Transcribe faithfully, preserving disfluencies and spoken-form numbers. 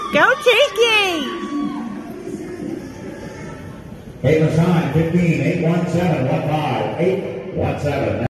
Go Tiki! Paper sign fifteen, eight one seven, one five, eight one seven.